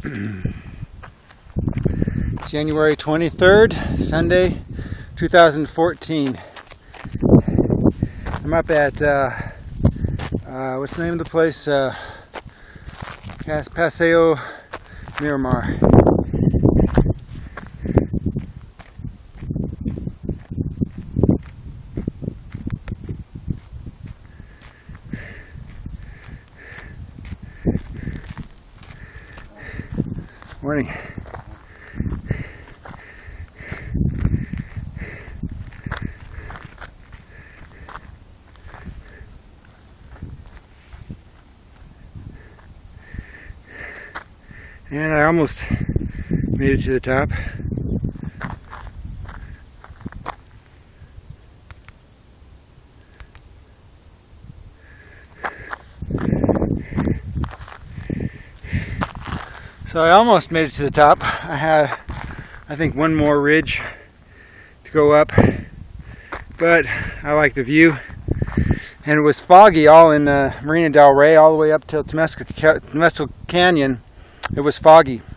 January 23rd, Sunday, 2014. I'm up at, what's the name of the place? Paseo, Miramar. Morning. And I almost made it to the top. So I almost made it to the top. I had, I think, one more ridge to go up, but I like the view. And it was foggy all in Marina del Rey, all the way up till Temescal Canyon. It was foggy.